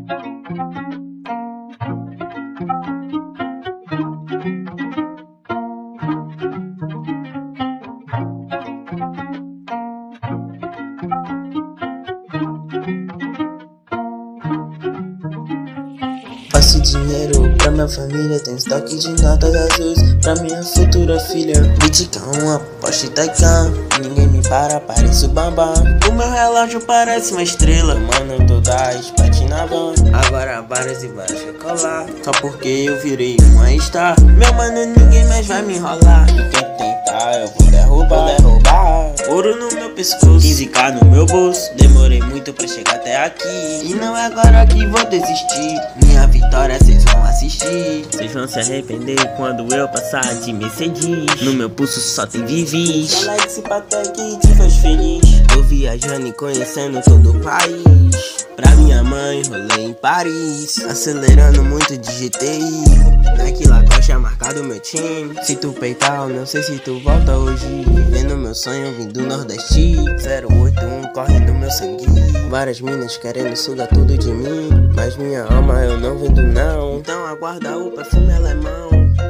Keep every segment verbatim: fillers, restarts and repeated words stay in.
Faço dinheiro pra minha família, tenho estoque de notas azuis pra minha futura filha. Bitica uma Porsche Taycan, ninguém me para, pareço bambam. O meu relógio parece uma estrela, mano, todas patinavam. Agora várias e várias chocolate, só porque eu virei uma star. Meu mano, ninguém mais vai me enrolar, e quem tentar eu vou derrubar, vou derrubar. Ouro no meu pescoço, quinze k no meu bolso. Demorei muito pra chegar até aqui, e não é agora que vou desistir. Minha vitória cês vão assistir, cês vão se arrepender quando eu passar de Mercedes. No meu pulso só tem Vivis, só like esse paté que te faz feliz. Tô viajando e conhecendo todo o país. Pra minha mãe rolei em Paris, acelerando muito de G T I. Nike Lacoste é marcado meu time. Se tu peitar eu não sei se tu volta hoje. Vivendo meu sonho vim do Nordeste. Zero oito um corre no meu sangue. Várias minas querendo sugar tudo de mim, mas minha alma eu não vendo não. Então aguarda o perfume alemão.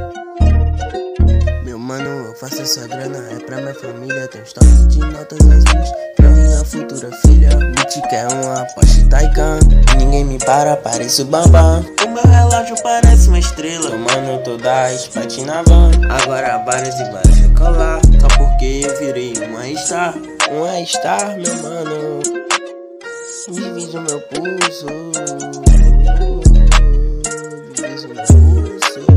Meu mano, eu faço essa grana, é pra minha família. Tem estoque de notas azuis pra minha futura filha. Bitch quer uma Porsche Taycan, ninguém me para, pareço bambam. O meu relógio parece uma estrela, tomando todas patinavam. Agora várias e várias chocolate, só porque eu virei uma star. Uma star, meu mano, vive do meu pulso, vive do meu pulso.